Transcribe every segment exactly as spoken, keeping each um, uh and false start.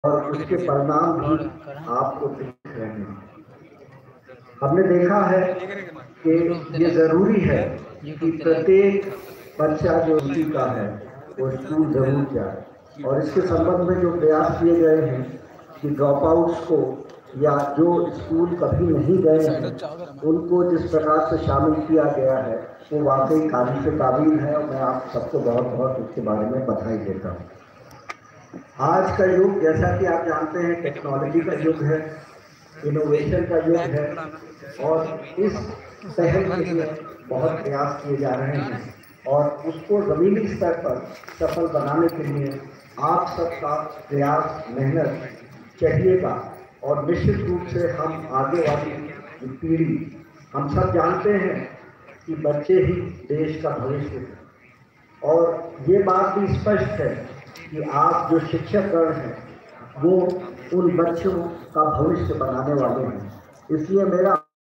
और उसके परिणाम भी आपको दिख रहे हैं। हमने देखा है कि ये जरूरी है कि प्रत्येक बच्चा जो उसी का है वो स्कूल जरूर जाए, और इसके संबंध में जो प्रयास किए गए हैं कि ड्रॉप आउट्स को या जो स्कूल कभी नहीं गए हैं उनको जिस प्रकार से शामिल किया गया है वो वाकई तारीफ काबिल है, और मैं आप सबको बहुत बहुत इसके बारे में बधाई देता हूँ। आज का युग, जैसा कि आप जानते हैं, टेक्नोलॉजी का युग है, इनोवेशन का युग है, और इस पहल के लिए बहुत प्रयास किए जा रहे हैं, और उसको जमीनी स्तर पर सफल बनाने के लिए आप सबका प्रयास, मेहनत चाहिएगा। और निश्चित रूप से हम आगे वाली पीढ़ी, हम सब जानते हैं कि बच्चे ही देश का भविष्य हैं, और ये बात भी स्पष्ट है कि आप जो शिक्षकगण हैं वो उन बच्चों का भविष्य बनाने वाले हैं। इसलिए मेरा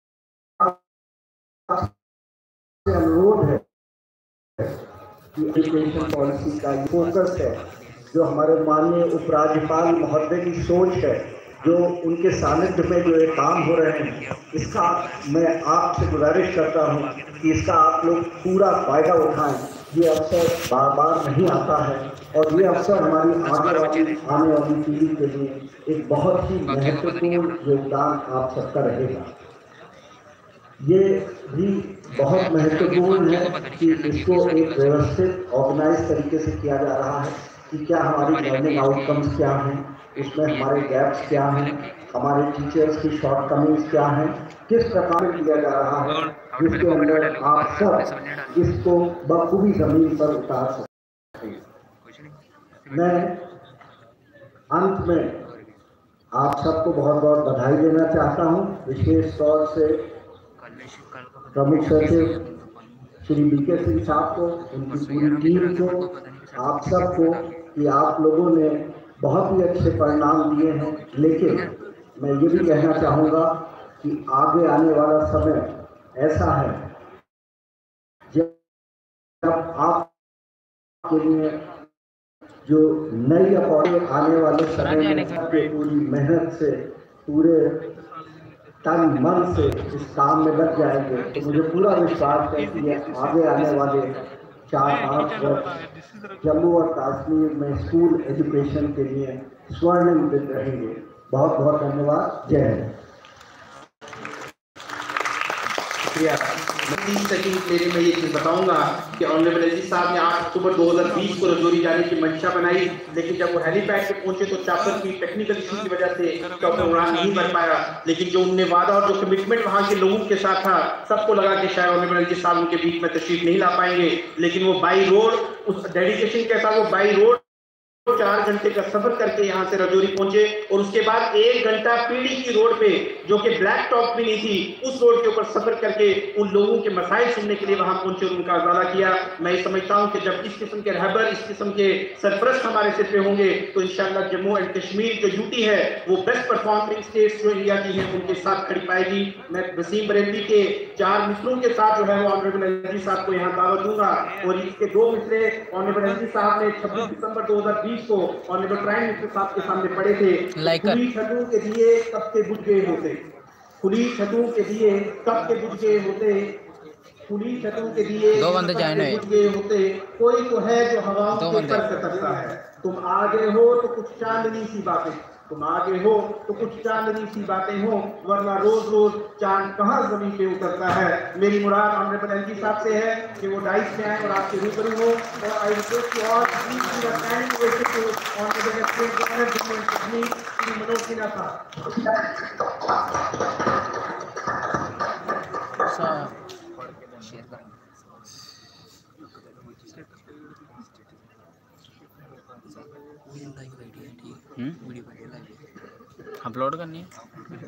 आपसे अनुरोध है कि एजुकेशन पॉलिसी का फोकस है, जो हमारे माननीय उपराज्यपाल महोदय की सोच है, जो उनके सानिध्य में जो ये काम हो रहे हैं, इसका मैं आपसे गुजारिश करता हूं कि इसका आप लोग पूरा फायदा उठाएं। ये अवसर बार बार नहीं आता है, और ये अवसर हमारी आगे वाली आने वाली पीढ़ी के लिए एक बहुत ही महत्वपूर्ण योगदान आप सबका रहेगा। ये भी बहुत महत्वपूर्ण है कि इसको एक व्यवस्थित ऑर्गेनाइज तरीके से किया जा रहा है कि क्या हमारी लर्निंग आउटकम्स क्या हैं, उसमें हमारे गैप्स क्या हैं, हमारे टीचर्स की शॉर्टकमिंग्स क्या हैं, किस प्रकार किया जा रहा है, जिसके अंदर आप सब इसको बखूबी जमीन पर उतार सकते हैं। मैं अंत में आप सबको बहुत बहुत बधाई देना चाहता हूं, विशेष तौर से प्रमुख सचिव श्री बीके सिंह साहब को, उनकी पूरी टीम को, आप सबको, कि आप लोगों ने बहुत ही अच्छे परिणाम दिए हैं। लेकिन मैं ये भी कहना चाहूँगा कि आगे आने वाला समय ऐसा है जब आपके लिए जो नई अपॉर्चुनिटी आने वाले समय में पूरी मेहनत से, पूरे तन मन से इस काम में लग जाएंगे, तो मुझे पूरा विश्वास है कि ये आगे आने वाले चार पाँच वर्ष जम्मू और कश्मीर में स्कूल एजुकेशन के लिए स्वर्णिम दिन रहेंगे। बहुत बहुत धन्यवाद। जय हिंद। शुक्रिया। तीस सेकंड मेरे में ये चीज बताऊंगा कि ऑनरेबल एलजी साहब ने आठ अक्टूबर दो हज़ार बीस को रजौरी जाने की मंशा बनाई, लेकिन जब वो हेलीपैड पे पहुंचे तो चापर की टेक्निकल इशू की वजह से चौपर उड़ान नहीं कर पाया। लेकिन जो उनने वादा और जो कमिटमेंट वहां के लोगों के साथ था, सबको लगा कि शायद ऑनरेबल एलजी साहब उनके बीच में तशरीफ नहीं ला पाएंगे, लेकिन वो बाई रोड, उस डेडिकेशन के साथ वो बाई रोड चार घंटे का सफर करके यहाँ से रजौरी पहुंचे, और उसके बाद एक घंटा पीढ़ी की रोड पे, जो कि ब्लैक टॉप भी नहीं थी, उस रोड के ऊपर सफर करके उन लोगों के मसाइल सुनने के लिए वहां पहुंचे और उनका उजाला किया। मैं समझता हूं कि जब इस किस्म के रहबर, इस किस्म के सरपरस्त हमारे सिर पे होंगे तो इंशाअल्लाह जम्मू एंड कश्मीर जो यूटी है वो बेस्ट परफॉर्मिंग स्टेट्स जो इंडिया की है उनके साथ खड़ी पाएगी। मैं वसीम बरेलवी के चार मिसरों के साथ जो है वो ऑनरेबल एलजी साहब को यहाँ दावत दूंगा, और इसके दो मिसरे ऑनरेबल एलजी साहब ने छब्बीस दिसंबर दो हजार बीस को ऑनरेबल प्राइम मिनिस्टर साहब के सामने पढ़े थे। खुली छतों के दिए कब के बुझ गए होते, खुली छतों के दिए कब के बुझ गए होते, खुली छतों के दिए दो बंदे जाने बुझ गए होते, कोई तो है जो हवाओं के पर सकता है। तुम आगे हो तो कुछ चांदनी सी बातें, तुम आगे हो तो कुछ चांदनी सी बातें हो, वरना रोज रोज चांद कहाँ जमीन पे उतरता है। मेरी मुराद ऑनरेबल एलजी साहब से है कि वो डाइस में आए और आपके रूबरू हो, और I request you all please give a standing ovation to honourable exchange governor Jammu and Kashmir Shri Manoj Sinha साहब। अपलोड करनी है।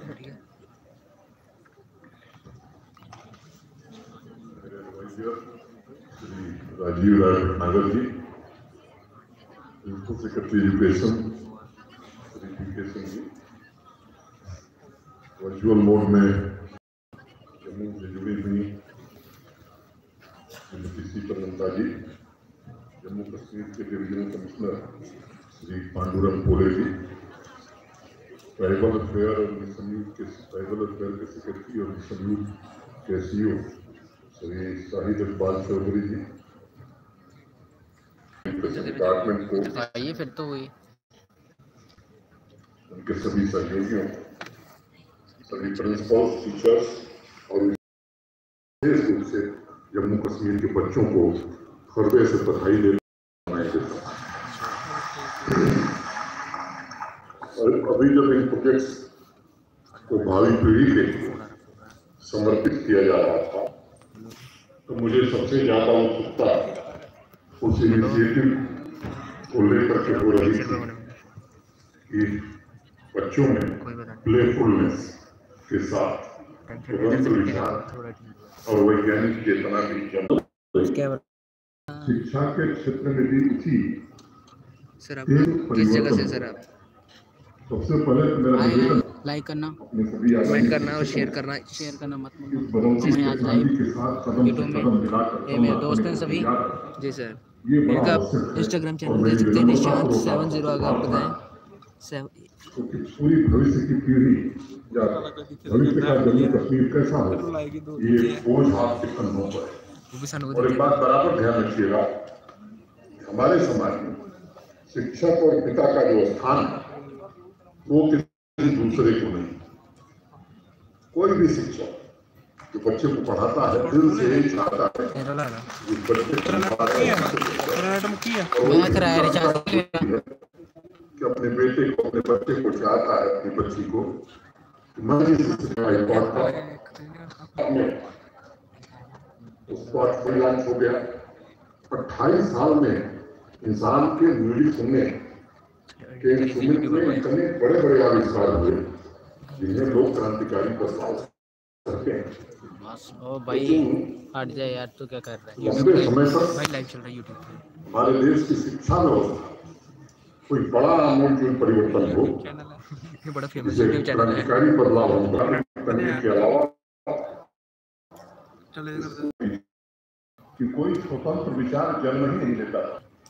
Rajiv Rai Nagar ji, principal secretary education Shri BK Singh ji, virtual mode में जम्मू से जुड़ी हुई श्रीमती सीता जी, जम्मू कश्मीर के divisional commissioner Shri Pandurang Pole ji, tribal affair और मिशन यूथ के ट्राइबल अफेयर के सेक्रेटरी और मिशन यूथ के सीईओ श्री शाहिद इकबाल चौधरी जी, डिपार्टमेंट को आइए फिर तो हुई उनके सभी सहयोगियों, सभी प्रिंसिपल, टीचर्स और विशेष रूप से जम्मू कश्मीर के बच्चों को हृदय से बधाई देना है। और अभी जब इन प्रोजेक्ट्स को भावी पीढ़ी के समर्पित किया जा रहा था तो मुझे सबसे ज्यादा उत्सुकता उस इनिशिएटिव को लेकर के हो रही थी कि बच्चों में प्लेफुलनेस के साथ स्वतंत्र विचार और वैज्ञानिक चेतना की जन्म। शिक्षा के क्षेत्र में भी उसी सर आप किस जगह से सर आप सबसे पहले तो मेरा निवेदन लाइक करना, कमेंट कमेंट करना और शेयर करना शेयर करना मत भूलना। मैं आज लाइव यूट्यूब में ये मेरे दोस्त हैं सभी जी सर। इनका इंस्टाग्राम चैनल देख सकते हैं निशांत सेवन जीरो, अगर आप बताएं पूरी भविष्य की पीढ़ी या भविष्य का जम्मू कश्मीर कैसा हो, ये बोझ हाथ के कंधों पर है। और एक बात बराबर ध्यान रखिएगा, हमारे समाज में शिक्षक और पिता का जो स्थान है वो किसी दूसरे को नहीं। कोई भी शिक्षक जो बच्चे को पढ़ाता है दिल से ही चाहता है कि बच्चे कि अपने बेटे को, अपने बच्चे को चाहता है, अपनी बच्ची को लॉन्च हो गया। अट्ठाईस साल में इंसान के मीडिया सुनने के इंस्ट्रूमेंट में इतने बड़े बड़े आविष्कार हुए जिन्हें लोग क्रांतिकारी बदलाव करते हैं। ओ भाई हट जाए यार, तू क्या कर रहा है? लंबे समय तक भाई लाइव चल रहा है यूट्यूब पे। हमारे देश की शिक्षा व्यवस्था कोई बड़ा आमूल परिवर्तन हो, ये बड़ा फेमस यूट्यूब चैनल है। क्रांतिकारी बदलाव होगा करने के अलावा कि कोई स्वतंत्र विचार जन्म ही नहीं लेता।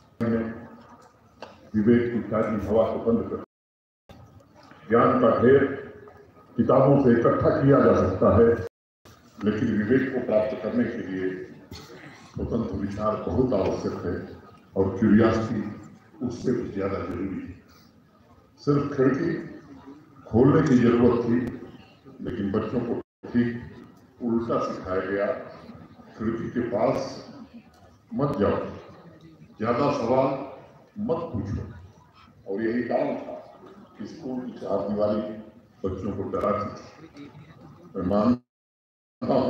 विवेक की ताजी हवा को बंद कर ज्ञान का ढेर किताबों से इकट्ठा किया जा सकता है, लेकिन विवेक को प्राप्त करने के लिए स्वतंत्र विचार बहुत आवश्यक है और क्यूरियोसिटी उससे भी ज्यादा जरूरी है। सिर्फ खिड़की खोलने की जरूरत थी, लेकिन बच्चों को ठीक उल्टा सिखाया गया। खिड़की के पास मत जाओ, ज्यादा सवाल मत पूछो। और यही कारण था कि स्कूल की चार दीवारी बच्चों को डराती थी। मैं मानता हूँ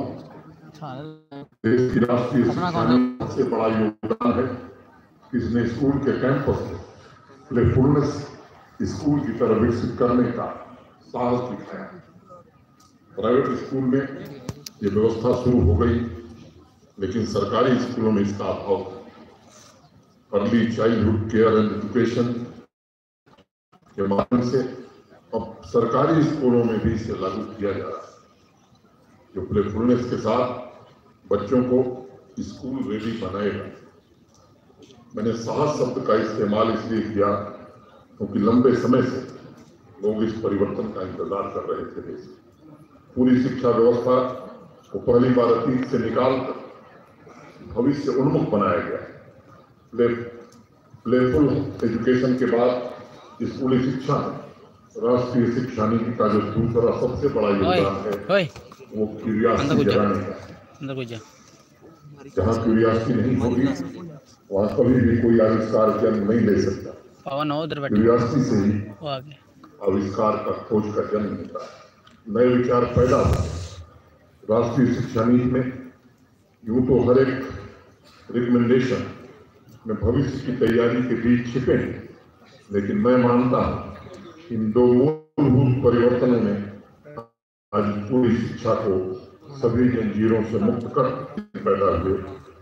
देश की राष्ट्रीय शिक्षा में सबसे बड़ा योगदान है इसने स्कूल के कैंपस में प्लेफुलनेस स्कूल की तरह विकसित करने का साहस दिखाया। प्राइवेट स्कूल में ये व्यवस्था शुरू हो गई, लेकिन सरकारी स्कूलों में इसका अभाव था। Early childhood care and education के माध्यम से अब सरकारी स्कूलों में भी इसे लागू किया जा रहा है, जो प्लेफुलनेस के साथ बच्चों को स्कूल रेडी बनाएगा। मैंने साहस शब्द का इस्तेमाल इसलिए किया क्योंकि लंबे समय से लोग इस परिवर्तन का इंतजार कर रहे थे। देश पूरी शिक्षा व्यवस्था को पहली बार अतीत से निकालकर भविष्य उन्मुख बनाया गया। प्ले प्लेफुल एजुकेशन के बाद स्कूली शिक्षा में राष्ट्रीय शिक्षा नीति का जो दूसरा सबसे बड़ा योगदान है वो क्यूरियोसिटी जगाने का। जहाँ क्यूरियोसिटी नहीं होगी वहाँ कभी भी कोई आविष्कार जन्म नहीं ले सकता। क्यूरियोसिटी से ही आविष्कार का खोज का जन्म होता है, नए विचार पैदा होते हैं। राष्ट्रीय शिक्षा नीति में यूं तो हर एक रिकमेंडेशन में भविष्य की तैयारी के बीच छिपे हैं, लेकिन मैं मानता हूं इन दो मूलभूत परिवर्तनों ने आज पूरी शिक्षा को सभी जंजीरों से मुक्त कर पैदा हुए।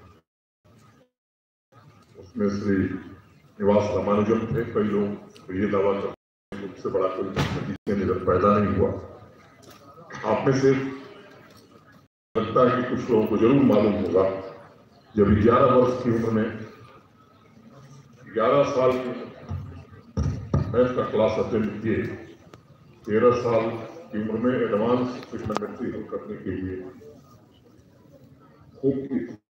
उसमें श्री निवास रामानुजम थे। कई लोग तो ये दावा करते हैं उससे बड़ा कोई नतीजा निकल पैदा नहीं हुआ। आप में से लगता है कि कुछ लोगों को जरूर मालूम होगा, जब ग्यारह वर्ष की उम्र में ग्यारह साल की मैथ का क्लास अटेंड किए तेरह साल की उम्र में एडवांस ट्रीटमेंट करने के लिए खूब